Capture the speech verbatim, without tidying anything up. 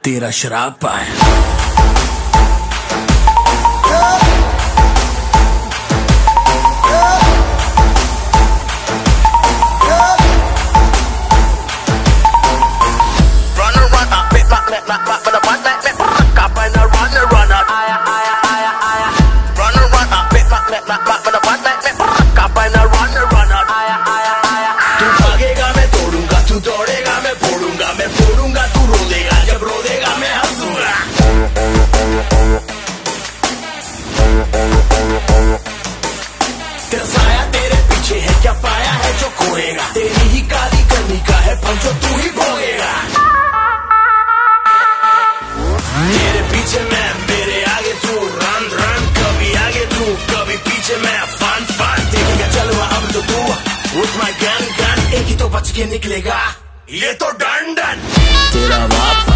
तेरा शराब पाए। तेरा साया तेरे पीछे है, क्या पाया है जो खोएगा, तेरी ही काली करनी का है फल जो तू ही भोगेगा। तेरे पीछे मैं, मेरे आगे तू, रन रन, कभी आगे तू कभी पीछे मैं, फन फन देखेगा चलो अब तो तू, उठ माय गन गन, एक ही तो बच के निकलेगा, ये तो डन डन। तेरा बाप